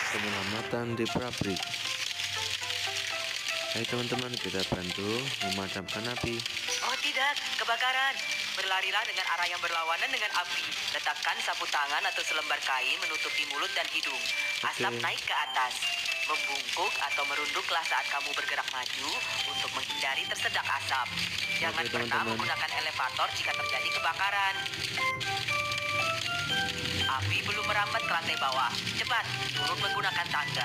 Penyelamatan di pabrik. Hai teman-teman, kita bantu memadamkan api. Oh tidak, kebakaran. Berlarilah dengan arah yang berlawanan dengan api. Letakkan sapu tangan atau selembar kain menutupi mulut dan hidung. Asap naik ke atas. Membungkuk atau merunduklah saat kamu bergerak maju untuk menghindari tersedak asap. Jangan pernah menggunakan elevator jika terjadi kebakaran. Api belum merambat ke lantai bawah. Cepat, turun menggunakan tangga.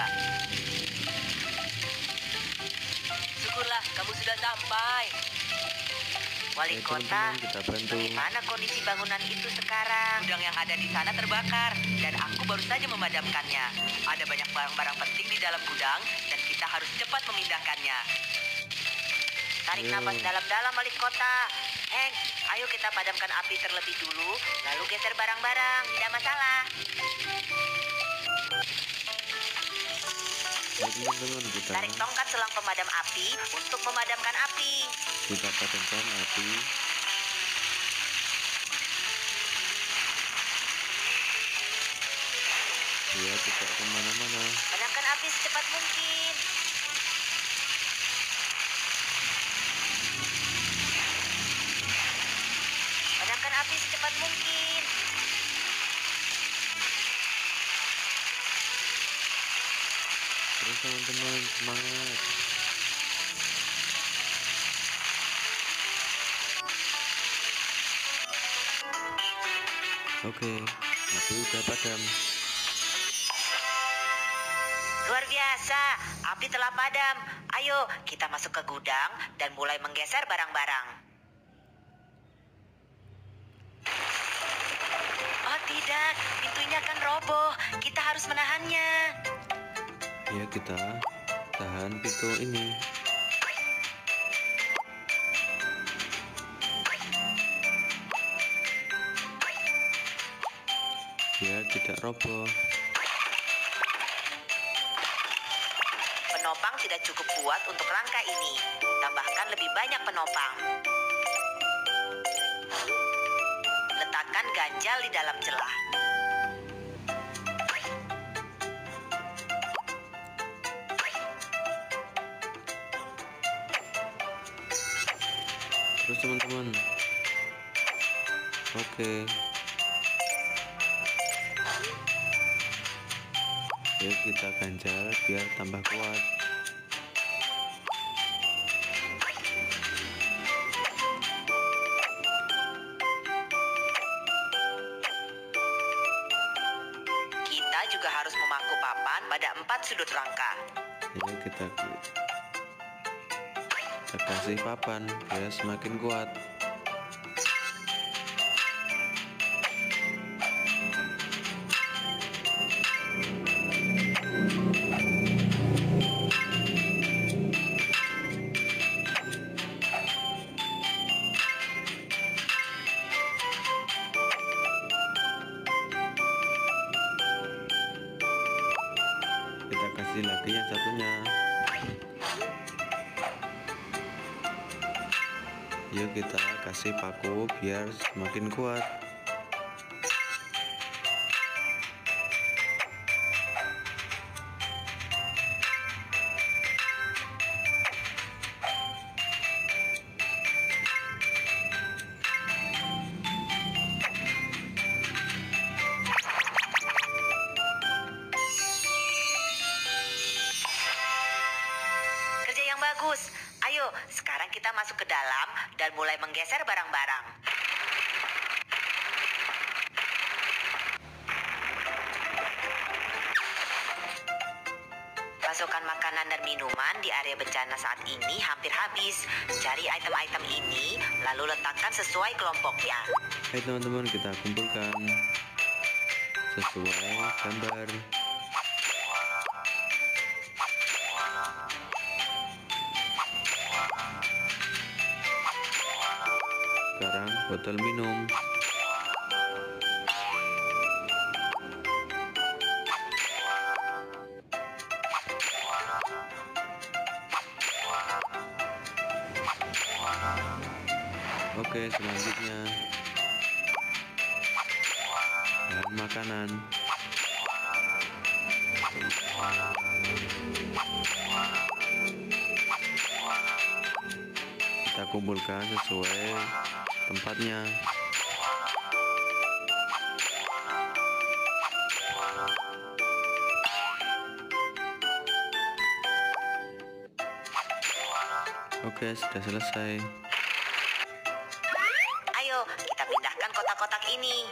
Syukurlah, kamu sudah sampai. Wali kota, bagaimana kondisi bangunan itu sekarang? Gudang yang ada di sana terbakar, dan aku baru saja memadamkannya. Ada banyak barang-barang penting di dalam gudang, dan kita harus cepat memindahkannya. Tarik napas dalam-dalam, wali kota. Hank, ayo kita padamkan api terlebih dulu, lalu geser barang-barang. Tidak masalah. Teman-teman, kita tarik tongkat selang pemadam api untuk memadamkan api. Kita padamkan api. Dia tidak kemana-mana. Padamkan api secepat mungkin. Padamkan api secepat mungkin. Terus teman-teman, semangat. Oke, api udah padam. Luar biasa, api telah padam. Ayo, kita masuk ke gudang dan mulai menggeser barang-barang. Oh tidak, pintunya akan roboh. Kita harus menahannya. Ya, kita tahan pintu ini. Dia tidak roboh. Penopang tidak cukup kuat untuk rangka ini. Tambahkan lebih banyak penopang. Letakkan ganjal di dalam celah. Terus teman-teman. Oke. Ya, kita ganjal biar tambah kuat. Kita juga harus memaku papan pada 4 sudut rangka. Ya, kita kasih papan biar semakin kuat. Kita kasih lagi yang satunya. Yuk, kita kasih paku biar semakin kuat. Kerja yang bagus. Ayo, sekarang kita masuk ke dalam dan mulai menggeser barang-barang. Pasokan makanan dan minuman di area bencana saat ini hampir habis. Cari item-item ini, lalu letakkan sesuai kelompoknya. Hai teman-teman, kita kumpulkan sesuai gambar. Sekarang botol minum. Oke, selanjutnya bahan makanan. Kita kumpulkan sesuai tempatnya. Oke, sudah selesai. Ayo, kita pindahkan kotak-kotak ini.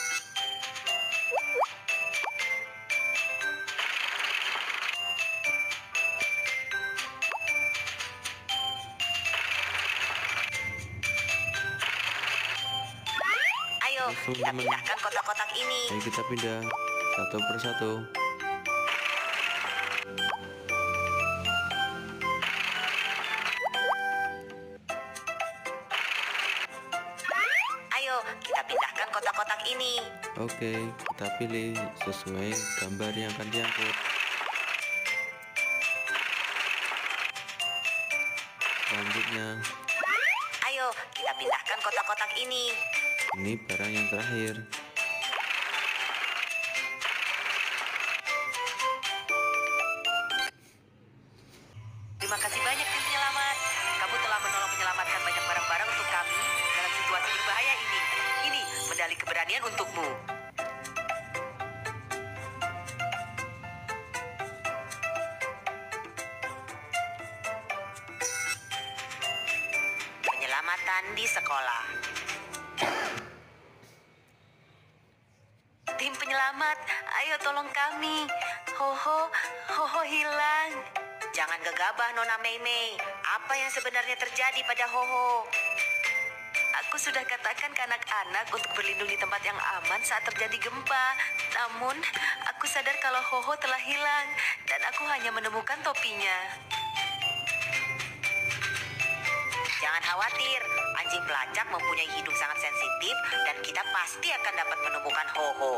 Ayo, kita pindahkan kotak-kotak ini. Ayo kita pindah satu persatu. Ayo, kita pindahkan kotak-kotak ini. Oke, kita pilih sesuai gambar yang akan diangkut. Selanjutnya, Ayo, kita pindahkan kotak-kotak ini. ini barang yang terakhir. Terima kasih banyak tim penyelamat. Kamu telah menolong menyelamatkan banyak barang-barang untuk kami dalam situasi berbahaya ini. Ini medali keberanian untukmu. Penyelamatan di sekolah. Tim penyelamat, ayo tolong kami. Hoho hilang. Jangan gegabah, Nona Mei. Apa yang sebenarnya terjadi pada Hoho? Aku sudah katakan ke anak-anak untuk berlindung di tempat yang aman saat terjadi gempa. Namun, aku sadar kalau Hoho telah hilang dan aku hanya menemukan topinya. Jangan khawatir, anjing pelacak mempunyai hidung sangat sensitif dan kita pasti akan dapat menemukan Hoho.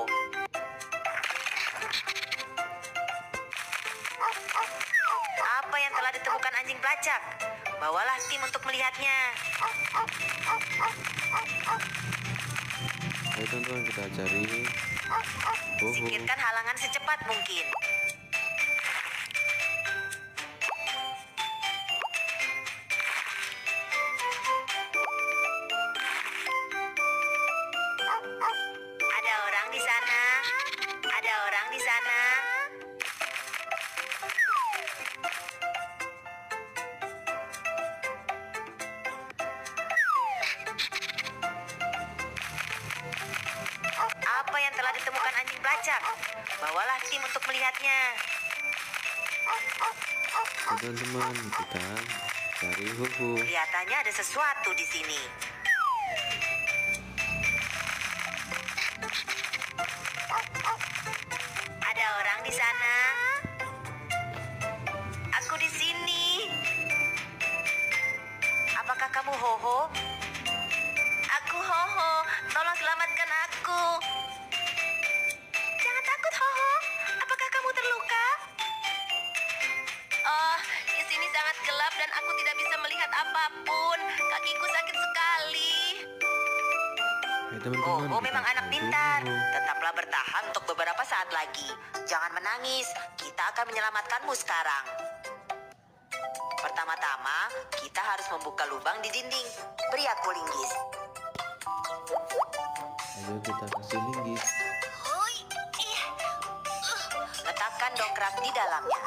Apa yang telah ditemukan anjing pelacak? Bawalah tim untuk melihatnya. Ayo teman-teman, kita cari Hoho. Singkirkan halangan secepat mungkin. Ada orang di sana. Ada orang di sana. Apa yang telah ditemukan anjing pelacak? Bawalah tim untuk melihatnya. Teman-teman, kita cari Hoho. Kelihatannya ada sesuatu di sini. Ada orang di sana. Aku di sini. Apakah kamu Hoho? Aku Hoho. Tolong selamatkan aku. Jangan takut, Hoho. Apakah kamu terluka? Oh, di sini sangat gelap dan aku tidak bisa melihat apapun. Kakiku sakit sekali. Ayo teman-teman, Hoho kita memang anak bantu pintar. Hoho. Tetaplah bertahan untuk beberapa saat lagi. Jangan menangis. Kita akan menyelamatkanmu sekarang. Pertama-tama, kita harus membuka lubang di dinding. Beri aku linggis. Ayo kita kasih linggis. Letakkan dongkrak di dalamnya.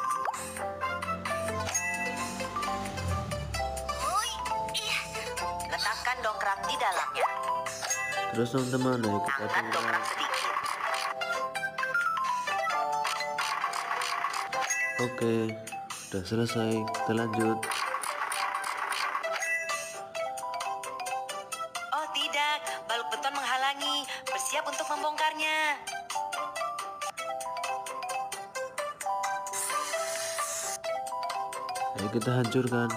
Letakkan dongkrak di dalamnya. Terus teman-teman, ayo kita Angkat dongkrak buka. sedikit. Oke, sudah selesai. Kita lanjut. Oh tidak, balok beton menghalangi. Bersiap untuk membongkarnya. Ayo kita hancurkan.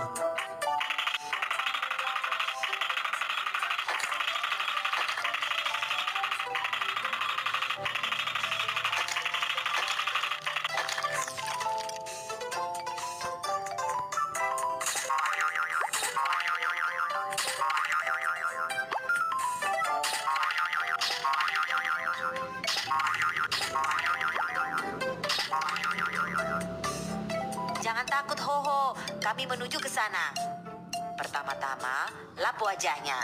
takut, Hoho. Kami menuju ke sana. Pertama-tama, lap wajahnya.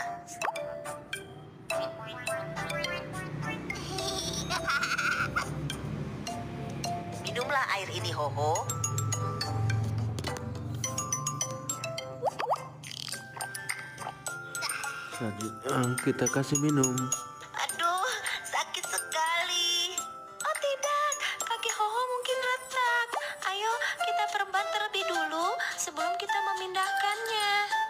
Minumlah air ini, Hoho. Selanjutnya kita kasih minum. Aduh, sakit sekali. Oh tidak, kaki Hoho mungkin retak. Ayo kita perban terlebih dulu sebelum kita memindahkannya.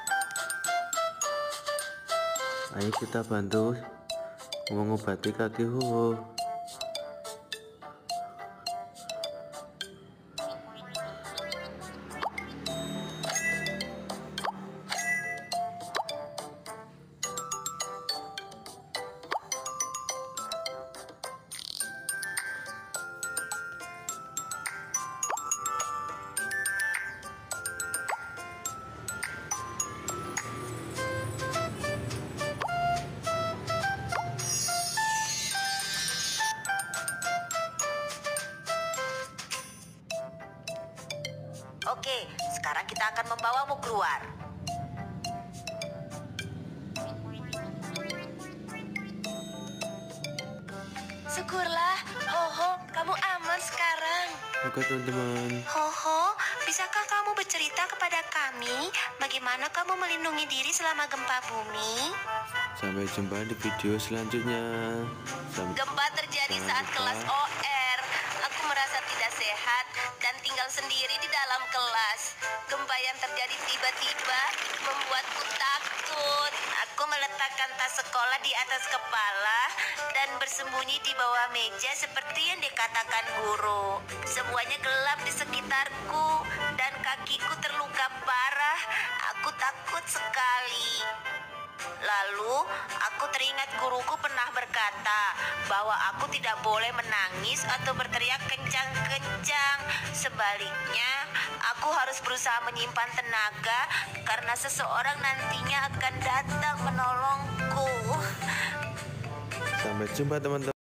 Ayo kita bantu mengobati kaki Hoho. Oke, sekarang kita akan membawamu keluar. Syukurlah, Hoho, kamu aman sekarang. Oke teman-teman. Hoho, bisakah kamu bercerita kepada kami bagaimana kamu melindungi diri selama gempa bumi? Sampai jumpa di video selanjutnya. Gempa terjadi saat kelas OR. Aku merasa tidak sehat dan tinggal sendiri di dalam kelas. Gempa yang terjadi tiba-tiba membuatku takut. Aku meletakkan tas sekolah di atas kepala dan bersembunyi di bawah meja seperti yang dikatakan guru. Semuanya gelap di sekitarku dan kakiku terluka parah. Aku takut sekali. Lalu, aku teringat guruku pernah berkata bahwa aku tidak boleh menangis atau berteriak kencang-kencang. Sebaliknya, aku harus berusaha menyimpan tenaga karena seseorang nantinya akan datang menolongku. Sampai jumpa teman-teman.